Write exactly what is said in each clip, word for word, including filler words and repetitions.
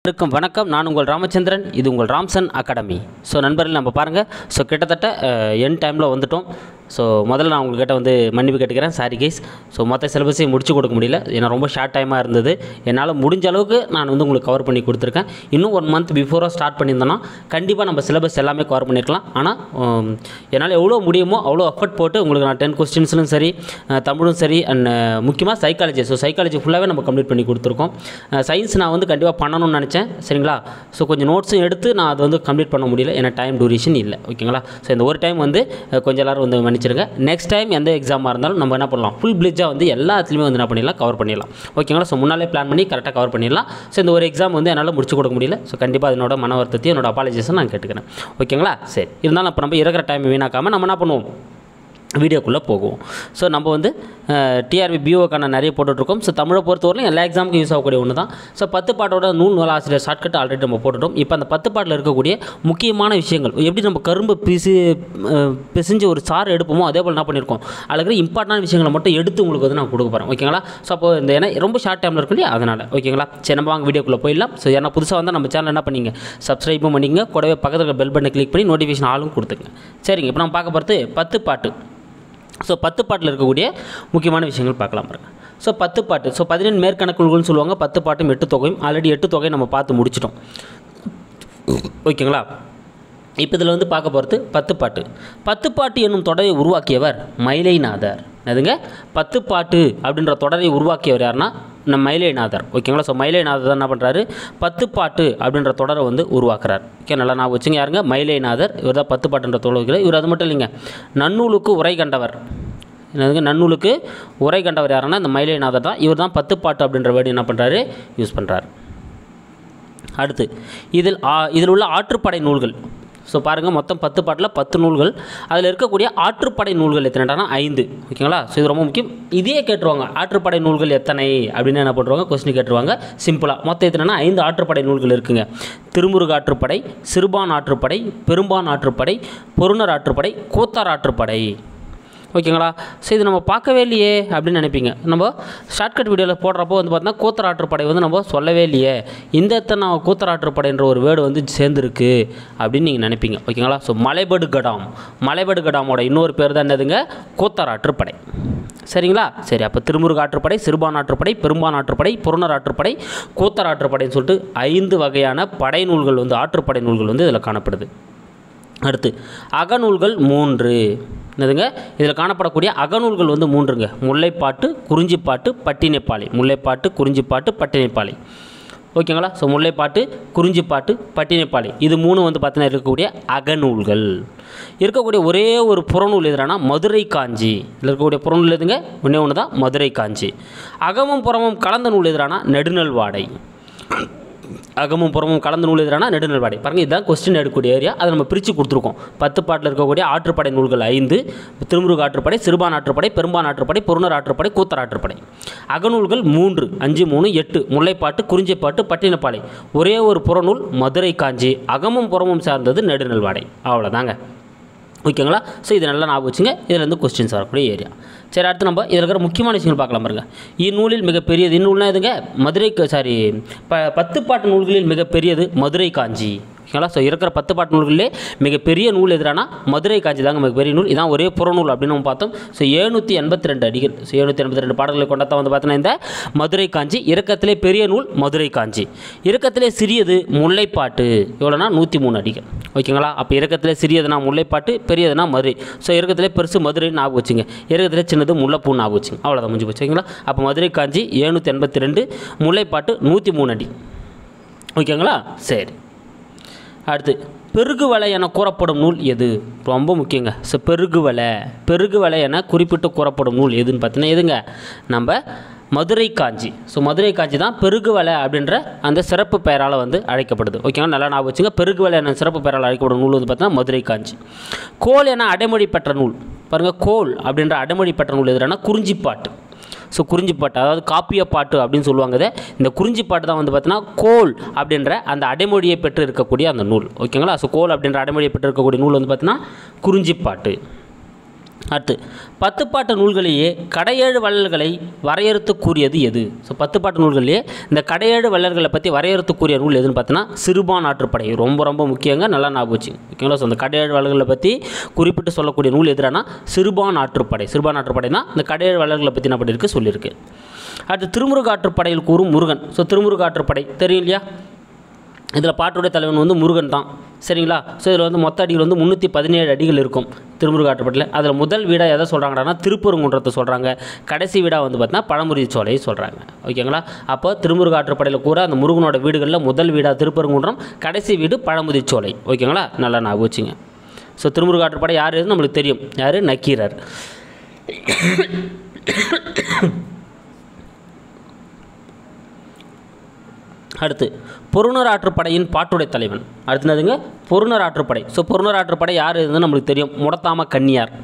அனைவருக்கும் வணக்கம். நான் உங்கள் ராமச்சந்திரன். இது உங்கள் ராம்சன் அகாடமி. ஸோ நண்பர்கள் நம்ம பாருங்கள். ஸோ கிட்டத்தட்ட என் டைமில் வந்துட்டோம். ஸோ முதல்ல நான் உங்கள்கிட்ட வந்து மன்னிப்பு கேட்டுக்கிறேன். Sorry guys. ஸோ மொத்த சிலபஸையும் முடிச்சு கொடுக்க முடியல, ஏன்னா ரொம்ப ஷார்ட் டைமாக இருந்தது. என்னால் முடிஞ்ச அளவுக்கு நான் வந்து உங்களுக்கு கவர் பண்ணி கொடுத்துருக்கேன். இன்னும் ஒன் மந்த் பிஃபோராக ஸ்டார்ட் பண்ணியிருந்தோன்னா கண்டிப்பாக நம்ம சிலபஸ் எல்லாமே கவர் பண்ணியிருக்கலாம். ஆனால் என்னால் எவ்வளோ முடியுமோ அவ்வளோ எஃபர்ட் போட்டு உங்களுக்கு நான் டென் கொஸ்டின்ஸ்லும் சரி, தமிழும் சரி, அண்ட் முக்கியமாக சைக்காலஜி. ஸோ சைக்காலஜி ஃபுல்லாகவே நம்ம கம்ப்ளீட் பண்ணி கொடுத்துருக்கோம். சயின்ஸ் நான் வந்து கண்டிப்பாக பண்ணணும்னு நினச்சேன், சரிங்களா. ஸோ கொஞ்சம் நோட்ஸும் எடுத்து நான் அது வந்து கம்ப்ளீட் பண்ண முடியல, ஏன்னா டைம் டூரேஷன் இல்லை, ஓகேங்களா. ஸோ இந்த ஒரு டைம் வந்து கொஞ்சம் எல்லோரும் வந்து மன்னிச்சிருங்க. நெக்ஸ்ட் டைம் எந்த எக்ஸாமாக இருந்தாலும் நம்ம என்ன பண்ணலாம், ஃபுல் பிளிட்ஜாக வந்து எல்லாத்துலேயுமே வந்து என்ன பண்ணிடலாம், கவர் பண்ணிடலாம், ஓகேங்களா. ஸோ முன்னாலே பிளான் பண்ணி கரெக்டாக கவர் பண்ணிடலாம். ஸோ இந்த ஒரு எக்ஸாம் வந்து என்னால் முடிச்சு கொடுக்க முடியல. ஸோ கண்டிப்பாக என்னோட மன வருத்தத்தையும் என்னோட அப்பாலஜிஸும் நான் கேட்டுக்கிறேன், ஓகேங்களா. சரி, இருந்தாலும் இப்போ நம்ம இருக்கிற டைம் வீணாக்காமல் நம்ம என்ன பண்ணுவோம், வீடியோக்குள்ளே போகுவோம். ஸோ நம்ம வந்து டிஆர்பி பிஓக்கான நிறைய போட்டுட்ருக்கோம். ஸோ தமிழை பொறுத்தவரையிலும் எல்லா எக்ஸாமுக்கும் யூஸ் ஆகக்கூடிய ஒன்று தான். ஸோ பத்து பாட்டோட நூல் நூல் ஆசிரியர் ஷார்ட்கட் ஆல்ரெடி நம்ம போட்டுட்டோம். இப்போ அந்த பத்து பாட்டில் இருக்கக்கூடிய முக்கியமான விஷயங்கள், எப்படி நம்ம கரும்பு பிசி பிசிஞ்சு ஒரு சாறு எடுப்போமோ அதே போல் என்ன பண்ணியிருக்கோம், அதுக்கு இம்பார்ட்டன்டான விஷயங்களை மட்டும் எடுத்து உங்களுக்கு வந்து நான் கொடுக்க போகிறேன், ஓகேங்களா. ஸோ அப்போ இந்த ஏன்னா ரொம்ப ஷார்ட் டைமில் இருக்கு இல்லையா, அதனால் ஓகேங்களா. சரி, நம்ம வாங்க வீடியோக்குள்ளே போயிடலாம். ஸோ ஏன்னா புதுசாக வந்து நம்ம சேனல் என்ன பண்ணிங்க, சப்ஸ்கிரைபும் பண்ணிங்க, கூடவே பக்கத்தில் பெல் பட்டனை கிளிக் பண்ணி நோட்டிஃபிகேஷன் ஆளும் கொடுத்துங்க. சரிங்க, இப்போ நம்ம பார்க்க போகிறது பத்து பாட்டு. ஸோ பத்து பாட்டில் இருக்கக்கூடிய முக்கியமான விஷயங்கள் பார்க்கலாம் பாருங்க. ஸோ பத்து பாட்டு, ஸோ பதினெண்டு மேற்கணக்குகள்னு சொல்லுவாங்க. பத்து பாட்டும் எட்டு தொகையும், ஆல்ரெடி எட்டு தொகையை நம்ம பார்த்து முடிச்சிட்டோம், ஓகேங்களா. இப்போ இதில் வந்து பார்க்க போகிறது பத்து பாட்டு. பத்து பாட்டு என்னும் தொடரை உருவாக்கியவர் மயிலைநாதர். அதுங்க பத்து பாட்டு அப்படின்ற தொடரை உருவாக்கியவர் யாருன்னா நம்ம மயிலைநாதர், ஓகேங்களா. ஸோ மயிலைநாதர் தான் என்ன பண்ணுறாரு, பத்து பாட்டு அப்படின்ற தொடரை வந்து உருவாக்குறார். ஓகே, நல்லா நான் வச்சுங்க, யாருங்க, மயிலைநாதர். இவர் தான் பத்து பாட்டுன்ற தொடர் வைக்கிறார். இவர் அது மட்டும் இல்லைங்க, நன்னூலுக்கு உரை கண்டவர். என்னதுங்க, நன்னூலுக்கு உரை கண்டவர் யாருன்னா இந்த மயிலைநாதர் தான். இவர் தான் பத்து பாட்டு அப்படின்ற வேர்டு என்ன பண்ணுறாரு, யூஸ் பண்ணுறாரு. அடுத்து இதில் இதில் உள்ள ஆற்றுப்படை நூல்கள். ஸோ பாருங்கள், மொத்தம் பத்து பாட்டில் பத்து நூல்கள். அதில் இருக்கக்கூடிய ஆற்றுப்படை நூல்கள் எத்தனைனா ஐந்து, ஓகேங்களா. ஸோ இது ரொம்ப முக்கியம். இதே கேட்டுருவாங்க, ஆற்றுப்படை நூல்கள் எத்தனை அப்படின்னு என்ன பண்ணுவாங்க, கொஸ்டின் கேட்டுருவாங்க சிம்பிளாக. மொத்தம் எத்தனைனா ஐந்து ஆற்றுப்படை நூல்கள் இருக்குங்க. திருமுருக ஆற்றுப்படை, சிறுபான் ஆற்றுப்படை, பெரும்பான் ஆற்றுப்படை, பொருணர் ஆற்றுப்படை, கூத்தார் ஆற்றுப்படை, ஓகேங்களா. ஸோ இது நம்ம பார்க்கவே இல்லையே அப்படின்னு நினைப்பீங்க. நம்ம ஷார்ட்கட் வீடியோவில் போடுறப்போ வந்து பார்த்தீங்கன்னா கூத்தராற்றுப்படை வந்து நம்ம சொல்லவே இல்லையே, இந்த எத்தனை கூத்தராற்றுப்படைன்ற ஒரு வேர்டு வந்து சேர்ந்துருக்கு அப்படின்னு நீங்கள் நினைப்பீங்க, ஓகேங்களா. ஸோ மலைபடு கடாம், மலைபடு கடாமோட இன்னொரு பேர் தான் என்னதுங்க, கூத்தராற்றுப்படை, சரிங்களா. சரி, அப்போ திருமுருக ஆற்றுப்படை, சிறுபான் ஆற்றுப்படை, பெரும்பான் ஆற்றுப்படை, புறநர் ஆற்றுப்படை, கூத்தர் ஆற்றுப்படைன்னு சொல்லிட்டு ஐந்து வகையான படை நூல்கள் வந்து ஆற்றுப்படை நூல்கள் வந்து இதில் காணப்படுது. அடுத்து அகநூல்கள் மூன்று. என்னதுங்க, இதில் காணப்படக்கூடிய அகநூல்கள் வந்து மூன்றுங்க. முல்லைப்பாட்டு, குறிஞ்சிப்பாட்டு, பட்டினப்பாலை. முல்லைப்பாட்டு, குறிஞ்சிப்பாட்டு, பட்டினப்பாலை, ஓகேங்களா. ஸோ முல்லைப்பாட்டு, குறிஞ்சிப்பாட்டு, பட்டினப்பாலை, இது மூணு வந்து பார்த்தீங்கன்னா இருக்கக்கூடிய அகநூல்கள். இருக்கக்கூடிய ஒரே ஒரு புறநூல் எதுனா மதுரை காஞ்சி. இதில் இருக்கக்கூடிய புறநூல் எதுங்க, ஒன்றே ஒன்று தான், மதுரை காஞ்சி. அகமும் புறமும் கலந்த நூல் எதுனா நெடுநல் வாடை. அகமும் புறமும் கலந்த நூல் எதிரான நெடுநல் வாடை. பாருங்கள், இதுதான் கொஸ்டின் எடுக்கக்கூடிய ஏரியா. அதை நம்ம பிரித்து கொடுத்துருக்கோம். பத்து பாட்டில் இருக்கக்கூடிய ஆற்றுப்படை நூல்கள் ஐந்து: திருமுருக ஆற்றுப்படை, சிறுபான் ஆற்றுப்படை, பெரும்பான் ஆற்றுப்படை, பொருணர் ஆற்றுப்படை, கூத்தர் ஆற்றுப்படை. அகநூல்கள் மூன்று, அஞ்சு மூணு எட்டு: முல்லைப்பாட்டு, குறிஞ்சிப்பாட்டு, பட்டினப்பாலை. ஒரே ஒரு புறநூல் மதுரை காஞ்சி. அகமும் புறமும் சார்ந்தது நெடுநல் வாடை. அவ்வளோதாங்க, ஓகேங்களா. ஸோ இது நல்லா ஞாபகம் வச்சுங்க. இதில் வந்து கொஸ்டின்ஸ் வரக்கூடிய ஏரியா. சரி, அடுத்து நம்ம இதில் இருக்கிற முக்கியமான விஷயங்கள் பார்க்கலாம் பாருங்கள். இந்நூலில் மிகப்பெரியது, இந்நூல்னா எதுங்க, மதுரை சாரி ப பத்து பாட்டு நூல்களில் மிகப்பெரியது மதுரை காஞ்சி, ஓகேங்களா. ஸோ இருக்கிற பத்து பாட்டு நூல்களிலே மிகப்பெரிய நூல் எதிரானா மதுரை காஞ்சி தாங்க மிகப்பெரிய நூல். இதான் ஒரே புறநூல் அப்படின்னு நம்ம பார்த்தோம். ஸோ எழுநூற்றி எண்பத்தி ரெண்டு அடிகள், ஸோ எழுநூற்றி எண்பத்தி ரெண்டு பாடல்களை கொண்டதான் வந்து பார்த்தீங்கன்னா இந்த மதுரை காஞ்சி. இறக்கத்திலே பெரிய நூல் மதுரை காஞ்சி. இறக்கத்திலே சிறியது முல்லைப்பாட்டு. எவ்வளோனா நூற்றி மூணு அடிகள், ஓகேங்களா. அப்போ இறக்கத்திலே சிறியதுனா முல்லைப்பாட்டு, பெரியதுனா மதுரை. ஸோ இறக்கத்திலே பெருசு மதுரை ஞாபகம் வச்சுங்க, இறக்கத்திலே சின்னது முல்லைப்பூ ஞாபகம் வச்சுங்க. அவ்வளோதான், முடிஞ்சு போச்சு, ஓகேங்களா. அப்போ மதுரை காஞ்சி எழுநூற்றி எண்பத்தி ரெண்டு, முல்லைப்பாட்டு நூற்றி மூணு அடி, ஓகேங்களா. சரி, அடுத்து பெருகுவலை என கூறப்படும் நூல் எது, ரொம்ப முக்கியங்க. ஸோ பெருகுவலை, பெருகுவலை என குறிப்பிட்டு கூறப்படும் நூல் எதுன்னு பார்த்தீங்கன்னா எதுங்க, நம்ம மதுரை காஞ்சி. ஸோ மதுரை காஞ்சி தான் பெருகுவலை அப்படின்ற அந்த சிறப்பு பெயரால் வந்து அழைக்கப்படுது, ஓகேங்களா. நல்லா ஞாபகம் வச்சுங்க. பெருகுவலை என சிறப்பு பெயரால் அழைக்கப்படும் நூல் வந்து பார்த்தீங்கன்னா மதுரை காஞ்சி. கோல் என அடைமொழி பெற்ற நூல் பாருங்கள், கோல் அப்படின்ற அடைமொழி பெற்ற நூல் எதுனா குறிஞ்சிப்பாட்டு. ஸோ குறிஞ்சிப்பாட்டு, அதாவது காப்பிய பாட்டு அப்படின்னு சொல்லுவாங்க. இதை இந்த குறிஞ்சிப்பாட்டு தான் வந்து பார்த்தீங்கன்னா கோல் அப்படின்ற அந்த அடைமொழியை பெற்று இருக்கக்கூடிய அந்த நூல், ஓகேங்களா. ஸோ கோல் அப்படின்ற அடைமொழியை பெற்று இருக்கக்கூடிய நூல் வந்து பார்த்தீங்கன்னா குறிஞ்சிப்பாட்டு. அடுத்து பத்துப்பாட்டு நூல்களிலேயே கடையேழு வள்ளல்களை வரையறுத்து கூறியது எது? ஸோ பத்துப்பாட்டு நூல்களிலேயே இந்த கடையேழு வள்ளல்களை பற்றி வரையறுத்து கூறிய நூல் எதுன்னு பார்த்தீங்கன்னா சிறுபான் ஆற்றுப்படை. ரொம்ப ரொம்ப முக்கியங்க, நல்லா ஞாபகம் வச்சுங்க. ஓகேங்களா? ஸோ அந்த கடையேழு வள்ளல்களை பற்றி குறிப்பிட்டு சொல்லக்கூடிய நூல் எதுனா சிறுபான் ஆற்றுப்படை. சிறுபான் ஆற்றுப்படை தான் இந்த கடையேழு வள்ளல்களை பற்றி என்ன பண்ணியிருக்கு சொல்லியிருக்கு. அடுத்து திருமுருகாற்றுப்படையில் கூறும் முருகன். ஸோ திருமுருகாற்றுப்படை தெரியும் இல்லையா? இதில் பாட்டுடைய தலைவன் வந்து முருகன் தான். சரிங்களா? ஸோ இதில் வந்து மொத்த அடிகள் வந்து முந்நூற்றி பதினேழு அடிகள் இருக்கும் திருமுருகாற்றுப்படையில். அதில் முதல் வீடாக எதை சொல்கிறாங்கன்னா திருப்பரங்குன்றத்தை சொல்கிறாங்க. கடைசி வீடாக வந்து பார்த்தீங்கன்னா பழமுதிர் சோலையை சொல்கிறாங்க. ஓகேங்களா? அப்போ திருமுருகாற்றுப்படையில் கூட அந்த முருகனோட வீடுகளில் முதல் வீடாக திருப்பரங்குன்றம், கடைசி வீடு பழமுதிர் சோலை. ஓகேங்களா? நல்லா ஞாபகம் வச்சுங்க. ஸோ திருமுருகாற்றுப்படை யார் எதுன்னு நம்மளுக்கு தெரியும். யார்? நக்கீரர். அடுத்து பொருணர் ஆற்றுப்படையின் பாட்டுடை தலைவன். அடுத்ததுங்க பொருணர் ஆற்றுப்படை. ஸோ பொருணர் ஆற்றுப்படை யார் இதுன்னு நம்மளுக்கு தெரியும். முடத்தாம கன்னியார்.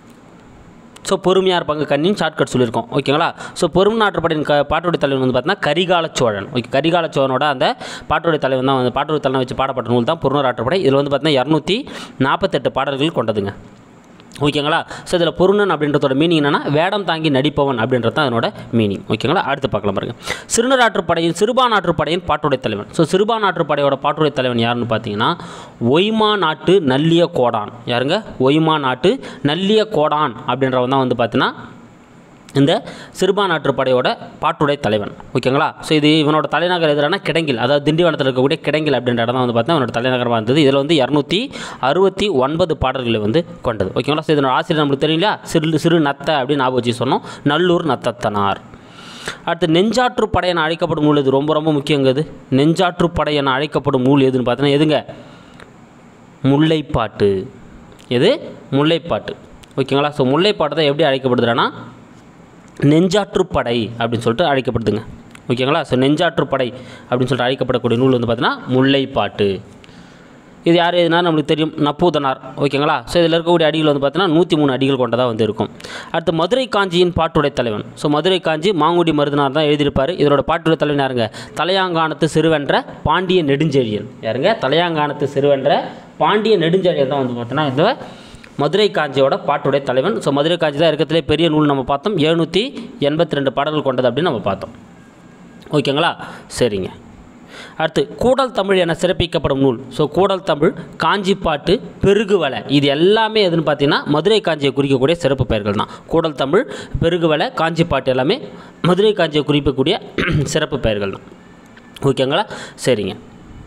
ஸோ பொறுமையாக இருப்பாங்க கண்ணின்னு ஷார்ட்கட் சொல்லியிருக்கோம். ஓகேங்களா? ஸோ பொருணர் ஆற்றுப்படையின் க பாட்டுடை தலைவன் வந்து பார்த்தீங்கன்னா கரிகால சோழன். ஓகே, கரிகால சோழனோட அந்த பாட்டுடை தலைவன் தான் வந்து பாட்டுடை தலைவன் வச்சு பாடப்பட்ட நூல் தான் பொருணர் ஆற்றுப்படை. இதில் வந்து பார்த்தீங்கன்னா இரநூத்தி நாற்பத்தெட்டு பாடல்கள் கொண்டதுங்க. ஓகேங்களா? ஸோ இதில் பொருணன் அப்படின்றதோட மீனிங் என்னென்னா வேடம் தாங்கி நடிப்பவன் அப்படின்றது தான் அதனோட மீனிங். ஓகேங்களா? அடுத்து பார்க்கலாம் பாருங்கள். சிறுநர் ஆற்றுப்படையின் சிறுபான் ஆற்றுப்படையின் பாட்டுடை தலைவன். ஸோ சிறுபான் ஆற்றுப்படையோட பாட்டுடை தலைவன் யாருன்னு பார்த்தீங்கன்னா ஒய்மா நாட்டு நல்லிய கோடான். யாருங்க? ஒய்மா நாட்டு நல்லிய கோடான் அப்படின்றவன் தான் வந்து பார்த்தீங்கன்னா இந்த சிறுபான் ஆற்றுப்படையோட பாட்டுடை தலைவன். ஓகேங்களா? ஸோ இது இவனோட தலைநகர் எதிரான கிடங்கில், அதாவது திண்டிவனத்தில் இருக்கக்கூடிய கிடங்கில் அப்படின்ற இடம் தான் வந்து பார்த்தீங்கன்னா அவனோட தலைநகரமாக இருந்தது. இதில் வந்து இரநூத்தி அறுபத்தி ஒன்பது பாடல்களை வந்து கொண்டது. ஓகேங்களா? ஸோ இதனோட ஆசிரியர் நம்மளுக்கு தெரியும் இல்லையா? சிறு சிறு நத்த அப்படின்னு ஞாபகம் வச்சு சொன்னோம். நல்லூர் நத்தத்தனார். அடுத்து நெஞ்சாற்றுப்படை என அழைக்கப்படும் நூல் எது? ரொம்ப ரொம்ப முக்கியங்கிறது. நெஞ்சாற்றுப்படை என அழைக்கப்படும் நூல் எதுன்னு பார்த்தீங்கன்னா எதுங்க? முல்லைப்பாட்டு. எது? முல்லைப்பாட்டு. ஓகேங்களா? ஸோ முல்லைப்பாட்டு தான் எப்படி அழைக்கப்படுதுன்னா நெஞ்சாற்றுப்படை அப்படின்னு சொல்லிட்டு அழைக்கப்படுதுங்க. ஓகேங்களா? ஸோ நெஞ்சாற்றுப்படை அப்படின்னு சொல்லிட்டு அழைக்கப்படக்கூடிய நூல் வந்து பார்த்தீங்கன்னா முல்லைப்பாட்டு. இது யார் எதுனா நம்மளுக்கு தெரியும். நப்பூதனார். ஓகேங்களா? ஸோ இதில் இருக்கக்கூடிய அடிகள் வந்து பார்த்தீங்கன்னா நூற்றி மூணு அடிகள் கொண்டதாக வந்து இருக்கும். அடுத்து மதுரை காஞ்சியின் பாட்டுடை தலைவன். ஸோ மதுரை காஞ்சி மாங்குடி மருதனார் தான் எழுதியிருப்பார். இதோட பாட்டுடை தலைவன் யாருங்க? தலையாங்கானத்து சிறுவென்ற பாண்டிய நெடுஞ்செழியன். யாருங்க? தலையாங்கானத்து சிறுவென்ற பாண்டிய நெடுஞ்செழியன் தான் வந்து பார்த்தீங்கன்னா இந்த மதுரை காஞ்சியோட பாட்டுடை தலைவன். ஸோ மதுரை காஞ்சி தான் இருக்கிறதுலே பெரிய நூல் நம்ம பார்த்தோம். எழுநூற்றி எண்பத்தி ரெண்டு பாடல்கள் கொண்டது அப்படின்னு நம்ம பார்த்தோம். ஓகேங்களா? சரிங்க. அடுத்து கூடல் தமிழ் என சிறப்பிக்கப்படும் நூல். ஸோ கூடல் தமிழ், காஞ்சிப்பாட்டு, பெருகுவலை, இது எல்லாமே எதுன்னு பார்த்தீங்கன்னா மதுரை காஞ்சியை குறிக்கக்கூடிய சிறப்பு பெயர்கள் தான். கூடல் தமிழ், பெருகுவலை, காஞ்சிப்பாட்டு எல்லாமே மதுரை காஞ்சியை குறிக்கக்கூடிய சிறப்பு பெயர்கள் தான். ஓகேங்களா? சரிங்க.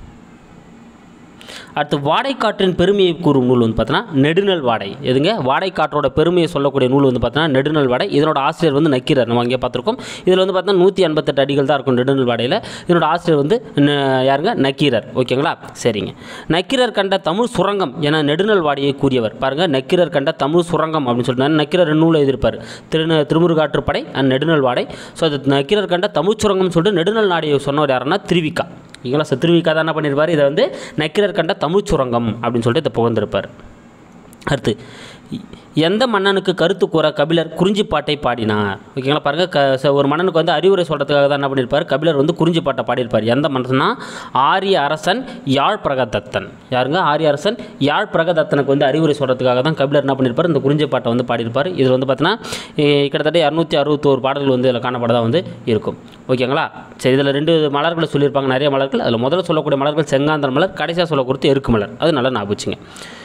அடுத்து வாடைக்காற்றின் பெருமையை கூறும் நூல் வந்து பார்த்தீங்கன்னா நெடுநல் வாடை. எதுங்க? வாடைக்காற்றோட பெருமையை சொல்லக்கூடிய நூல் வந்து பார்த்தீங்கன்னா நெடுநல் வாடை. இதனோட ஆசிரியர் வந்து நக்கீரர். நம்ம அங்கே பார்த்துருக்கோம். இதில் வந்து பார்த்தீங்கன்னா நூற்றி எண்பத்தெட்டு அடிகள் தான் இருக்கும் நெடுநல் வாடையில். இதனோட ஆசிரியர் வந்து யாருங்க? நக்கீரர். ஓகேங்களா? சரிங்க. நக்கீரர் கண்ட தமிழ் சுரங்கம் என நெடுநல் வாடையை கூறியவர். பாருங்கள், நக்கீரர் கண்ட தமிழ் சுரங்கம் அப்படின்னு சொல்லிட்டு நக்கீரர் நூலை எழுதியிருப்பார். திரு திருமுருகாற்றுப்படை அண்ட் நெடுநல் வாடை. ஸோ அது நக்கீரர் கண்ட தமிழ் சுரங்கம் சொல்லிட்டு நெடுநல் நாடையை சொன்னவர் யாருன்னா திருவிக்கா. ஓகேங்களா? ஸோ திருவிக்கா தான் என்ன பண்ணியிருப்பார்? இதை வந்து நக்கீரர் கண்ட தமிழ் சுரங்கம் அப்படின்னு சொல்லிட்டு இதை புகழ்ந்திருப்பார். அடுத்து எந்த மன்னனுக்கு கருத்து கூற கபிலர் குறிஞ்சிப்பாட்டை பாடினார்? ஓகேங்களா? பாருங்கள், க ஒரு மன்னனுக்கு வந்து அறிவுரை சொல்கிறதுக்காக தான் என்ன பண்ணியிருப்பார்? கபிலர் வந்து குறிஞ்சிப்பாட்டை பாடியிருப்பார். எந்த மன்னன்னா ஆரிய அரசன் யாழ் பிரகதத்தன். யாருங்க? ஆரிய அரசன் யாழ் பிரகதத்தனுக்கு வந்து அறிவுரை சொல்கிறதுக்காக தான் கபிலர் என்ன பண்ணியிருப்பார்? இந்த குறிஞ்சிப்பாட்டை வந்து பாடியிருப்பார். இதில் வந்து பார்த்தீங்கன்னா கிட்டத்தட்ட இரநூத்தி அறுபத்தோரு பாடல்கள் வந்து இதில் காணப்படதான் வந்து இருக்கும். ஓகேங்களா? சரி, இதில் ரெண்டு மலர்களை சொல்லியிருப்பாங்க, நிறைய மலர்கள். அதில் முதல்ல சொல்லக்கூடிய மலர்கள் செங்காந்தல் மலர், கடைசியாக சொல்லக்கூடிய எருக்கு மலர். அது நல்லா ஞாபகம் வச்சுங்க.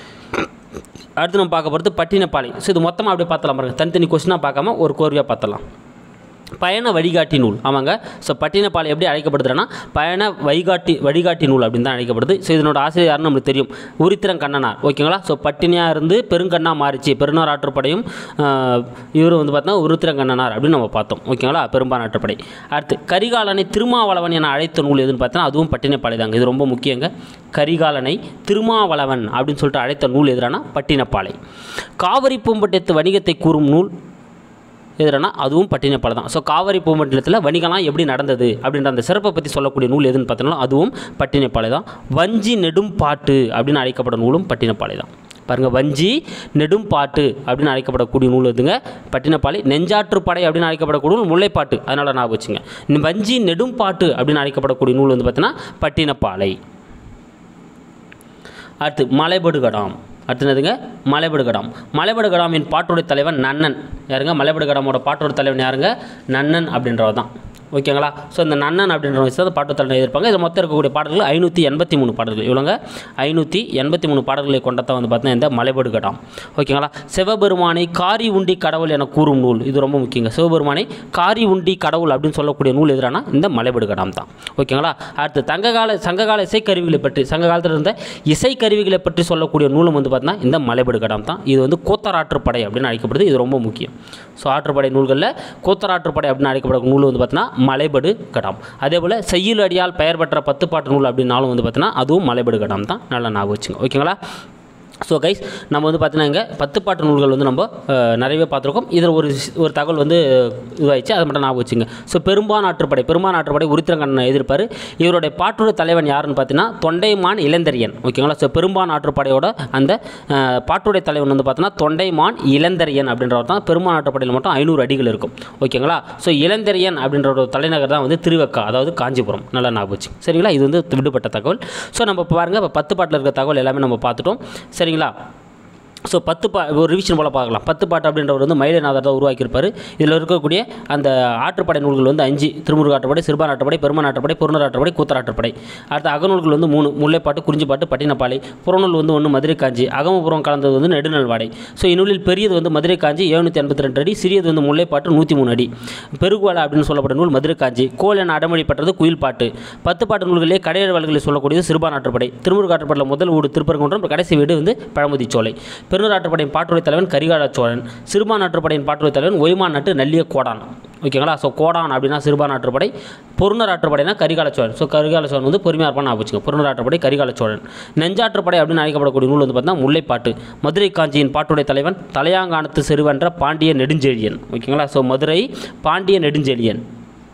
அடுத்து நம்ம பார்க்க போகிறது பட்டினப்பாலை. ஸோ இது மொத்தமாக அப்படியே பார்த்தலாம் பாருங்கள். தனித்தனி கொஸ்டினாக பார்க்காம ஒரு கோர்வையாக பார்த்தலாம். பயண வழிகாட்டி நூல். ஆமாங்க. ஸோ பட்டினப்பாலை எப்படி அழைக்கப்படுதுன்னா பயண வழிகாட்டி வழிகாட்டி நூல் அப்படின்னு தான் அழைக்கப்படுது. ஸோ இதனோட ஆசிரியர் யாருன்னு நம்மளுக்கு தெரியும். உரித்திரன் கண்ணனார். ஓகேங்களா? ஸோ பட்டினியாக இருந்து பெருங்கண்ணா மாறிச்சு. பெருநார் ஆற்றுப்படையும் இவர் வந்து பார்த்தோன்னா உருத்திரன் கண்ணனார் அப்படின்னு நம்ம பார்த்தோம். ஓகேங்களா? பெரும்பான் ஆற்றுப்படை. அடுத்து கரிகாலனை திருமாவளவன் என அழைத்த நூல் எதுன்னு பார்த்தோன்னா அதுவும் பட்டினப்பாலை தாங்க. இது ரொம்ப முக்கியங்க. கரிகாலனை திருமாவளவன் அப்படின்னு சொல்லிட்டு அழைத்த நூல் எதிரானா பட்டினப்பாலை. காவிரி பூம்பட்டினத்து வணிகத்தை கூறும் நூல் எதுனா அதுவும் பட்டினப்பாலை தான். ஸோ காவிரி பூமண்டலத்தில் வணிகம்லாம் எப்படி நடந்தது அப்படின்ற அந்த சிறப்பை பற்றி சொல்லக்கூடிய நூல் எதுன்னு பார்த்தோம்னா அதுவும் பட்டினப்பாலை தான். வஞ்சி நெடும் பாட்டு அப்படின்னு அழைக்கப்படும் நூலும் பட்டினப்பாலை தான். பாருங்கள், வஞ்சி நெடும் பாட்டு அப்படின்னு அழைக்கப்படக்கூடிய நூல் எதுங்க? பட்டினப்பாலை. நெஞ்சாற்றுப்படை அப்படின்னு அழைக்கப்படக்கூடிய நூல் முல்லைப்பாட்டு. அதனால் நான் வச்சுங்க. வஞ்சி நெடும் பாட்டு அப்படின்னு அழைக்கப்படக்கூடிய நூல் வந்து பார்த்தீங்கன்னா பட்டினப்பாலை. அடுத்து மலைபடுகடாம். அடுத்ததுங்க மலைபடுகடாம். மலைபடுகடாமின் பாட்டுடைய தலைவன் நன்னன். யாருங்க? மலைபடுகடாமோட பாட்டோட தலைவன் யாருங்க? நன்னன் அப்படின்றவர் தான். ஓகேங்களா? ஸோ இந்த நன்னன் அப்படின்ற விஷயத்தை பாட்டு தலைவர் எழுதியிருப்பாங்க. இதில் மொத்தம் இருக்கக்கூடிய பாடல்கள் ஐநூற்றி எண்பத்தி மூணு பாடல்கள். இவ்வளோங்க ஐநூற்றி எண்பத்தி மூணு பாடல்களை கொண்டதான் வந்து பார்த்தீங்கன்னா இந்த மலைபடுகடாம். ஓகேங்களா? சிவபெருமானை காரி உண்டி கடவுள் என கூறும் நூல். இது ரொம்ப முக்கியங்க. சிவபெருமானை காரி உண்டி கடவுள் அப்படின்னு சொல்லக்கூடிய நூல் எதிரானா இந்த மலைபடுகடாம் தான். ஓகேங்களா? அடுத்து தங்ககால சங்ககால இசைக்கருவிகளை பற்றி சங்க காலத்தில் இருந்த இசைக்கருவிகளை பற்றி சொல்லக்கூடிய நூலும் வந்து பார்த்தீங்கன்னா இந்த மலைபடுகடாம் தான். இது வந்து கோத்தராற்றுப்படை அப்படின்னு அழைக்கப்படுது. இது ரொம்ப முக்கியம். ஸோ ஆற்றுப்படை நூல்களில் கோத்தராற்றுப்படை அப்படின்னு அழைக்கப்படும் நூல் வந்து பார்த்தீங்கன்னா மலைபடுகடாம். அதே போல் செய்யுள் அடியால் பெயர் பெற்ற பத்து பாட்டு நூல் அப்படின்னாலும் வந்து பார்த்தீங்கன்னா அதுவும் மலைபடுகடாம் தான். நல்லா ஞாபகம் வச்சுங்க. ஓகேங்களா? ஸோ கைஸ் நம்ம வந்து பார்த்தீங்கன்னா இங்கே பத்து பாட்டு நூல்கள் வந்து நம்ம நிறையவே பார்த்துருக்கோம். இதில் ஒரு ஒரு தகவல் வந்து இதுவாகிடுச்சு, அதை மட்டும் ஞாபகம் வச்சுங்க. ஸோ பெரும்பான் ஆற்றுப்படை பெரும்பான் ஆற்றுப்படை உருத்திரங்கண்ணன் எதிர்ப்பார். இவருடைய பாட்டுடைய தலைவன் யாருன்னு பார்த்தீங்கன்னா தொண்டைமான் இளந்தரியன். ஓகேங்களா? ஸோ பெரும்பான் ஆற்றுப்படையோட அந்த பாட்டுடைய தலைவன் வந்து பார்த்தீங்கன்னா தொண்டைமான் இளந்தரியன் அப்படின்றவர் தான். பெரும்பான் ஆற்றுப்படையில் மட்டும் ஐநூறு அடிகள் இருக்கும். ஓகேங்களா? ஸோ இளந்தரியன் அப்படின்ற ஒரு தலைநகர் தான் வந்து திருவக்கா, அதாவது காஞ்சிபுரம். நல்லா ஞாபகம் வச்சு. சரிங்களா? இது வந்து விடுபட்ட தகவல். ஸோ நம்ம இப்போ பாருங்கள், இப்போ பத்து பாட்டில் இருக்கிற தகவல் எல்லாமே நம்ம பார்த்துட்டோம். சரிங்களா? ஸோ பத்து பா ஒரு ரிவிஷன் போல் பார்க்கலாம். பத்து பாட்டு அப்படின்றவர் வந்து மயிலைநாதர் தான் உருவாக்கியிருப்பார். இதில் இருக்கக்கூடிய அந்த ஆற்றுப்படை நூல்கள் வந்து அஞ்சு: திருமுருக ஆற்றுப்படை, சிறுபான் ஆற்றுப்படை, பெருமான் ஆற்றுப்படை, பொருணர் ஆற்றுப்படை, கூத்தராற்றுப்படை. அடுத்த அகநூல்கள் வந்து மூணு: முல்லைப்பாட்டு, குறிஞ்சிப்பாட்டு, பட்டினப்பாலை. புறநூல் வந்து ஒன்று மதுரை காஞ்சி, அகமபுரம் கலந்தது வந்து நெடுநல்வாடை. ஸோ இந்நூலில் பெரியது வந்து மதுரை காஞ்சி எழுநூற்றி எண்பத்தி ரெண்டு அடி, சிறியது வந்து முல்லைப்பாட்டு நூற்றி மூணு அடி. பெருகுவாலை அப்படின்னு சொல்லப்பட்ட நூல் மதுரை காஞ்சி. கோல் என அடமொழி பெற்றது குயில் பாட்டு. பத்து பாட்டு நூல்களே கடையர் வல்களில் சொல்லக்கூடியது சிறுபான் ஆற்றுப்படை. திருமுருக ஆற்றுப்படையில் முதல் வீடு திருப்பரங்குன்றம், கடைசி வீடு வந்து பழமுதி சோலை. பெருநர் ஆற்றுப்படையின் பாட்டுரை தலைவன் கரிகால சோழன். சிறுபான் ஆற்றுப்படையின் பாட்டுரை தலைவன் ஒய்மான் நாட்டு நல்லிய கோடான். ஓகேங்களா? ஸோ கோடான் அப்படின்னா சிறுபான் ஆற்றுப்படை, பொருணர் ஆற்றுப்படைனா கரிகால சோழன். ஸோ கரிகால சோழன் வந்து பொறுமையாக இருப்பான்னு ஆச்சுங்க. பொருணர் ஆற்றுப்படை கரிகால சோழன். நெஞ்சாற்றுப்படை அப்படின்னு அழைக்கப்படக்கூடிய நூல் வந்து பார்த்தீங்கன்னா முல்லைப்பாட்டு. மதுரை காஞ்சியின் பாட்டுடைய தலைவன் தலையாங்கானத்து செருவென்ற பாண்டிய நெடுஞ்செழியன். ஓகேங்களா? ஸோ மதுரை பாண்டிய நெடுஞ்செழியன்.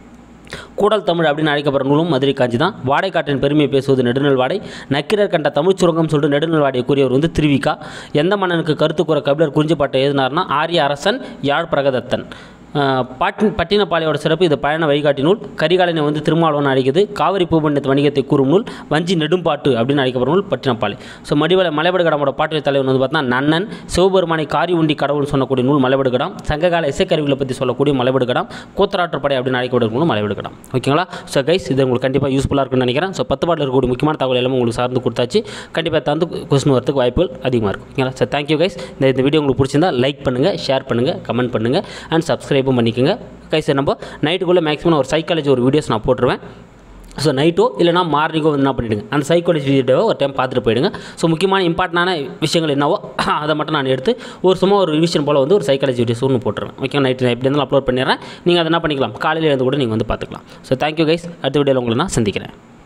கூடல் தமிழ் அப்படின்னு அழைக்கப்படுற நூலும் மதுரை காஞ்சி தான். வாடைக்காட்டின் பெருமையை பேசுவது நெடுநல்வாடை. நக்கீரர் கண்ட தமிழ் சுரங்கம் சொல்லிட்டு நெடுநல்வாடையை கூறியவர் வந்து திருவிக்கா. எந்த மன்னனுக்கு கருத்து கூற கபிலர் குறிஞ்சிப்பாட்டை எழுதினார்னா ஆரிய அரசன் யாழ் பிரகதத்தன். பாட்டி பட்டினப்பாளையோட சிறப்பு இது பயண வழிகாட்டி நூல். கரிகாலனை வந்து திருமாவளவன் அழைக்குது. காவிரி பூபண்ணித்த வணிகத்தை கூறும் நூல் வஞ்சி நெடும்பாட்டு அப்படின்னு அழைக்கப்படும் நூல் பட்டினப்பாலை. ஸோ மடிவலை மலைபடுகடாமோட பாட்டுடைய தலைவன் வந்து பார்த்தீங்கன்னா நன்னன். சிவபெருமானை காரி உண்டி கடவுள் சொல்லக்கூடிய நூல் மலைபடுகடாம். சங்ககால இசைக்கருவிகளை பற்றி சொல்லக்கூடிய மலைபடுகடாம். கோத்தராற்றுப்படை அப்படின்னு அழைக்கப்படும் நூல் மலைபடுகடாம். ஓகேங்களா? ஸோ கைஸ் இது உங்களுக்கு கண்டிப்பாக யூஸ்ஃபுல்லாக இருக்குன்னு நினைக்கிறேன். ஸோ பத்து பாட்டில் இருக்கக்கூடிய முக்கியமான தகவல் எல்லாமே உங்களுக்கு சார்ந்து கொடுத்தாச்சு. கண்டிப்பாக தந்து கொஸ்டின் வரதுக்கு வாய்ப்புகள் அதிகமாக இருக்கும். ஓகேங்களா? So thank you guys. இந்த இந்த வீடியோ உங்களுக்கு பிடிச்சிருந்தா லைக் பண்ணுங்கள், ஷேர் பண்ணுங்கள், கமெண்ட் பண்ணுங்கள் அண்ட் சப்ஸ்கிரைப் பண்ணிக்கோங்க. கைஸ் நம்ம நைட்டுக்குள்ளே மேக்ஸிமம் ஒரு சைக்காலஜி ஒரு வீடியோஸ் நான் போட்டுருவேன். ஸோ நைட்டோ இல்லைனா மார்னிங்கோ வந்து என்ன பண்ணிவிடுங்க, அந்த சைக்காலஜி வீடியோவை ஒரு டைம் பார்த்துட்டு போயிடுங்க. ஸோ முக்கியமான இம்பார்ட்டண்டான விஷயங்கள் என்னவோ அதை மட்டும் நான் எடுத்து ஒரு சும்மா ஒரு ரிவிஷன் போல் வந்து ஒரு சைக்காலஜி வீடியோஸ் ஒன்று போட்டுருவேன். ஓகே, நைட்டு நான் எப்படி இருந்தாலும் அப்லோட் பண்ணிடுறேன். நீங்கள் அதை என்ன பண்ணிக்கலாம், காலையில் இருந்து கூட நீங்கள் வந்து பார்த்துக்கலாம். So thank you guys. அடுத்த வீடியோவில் உங்களை நான் சந்திக்கிறேன்.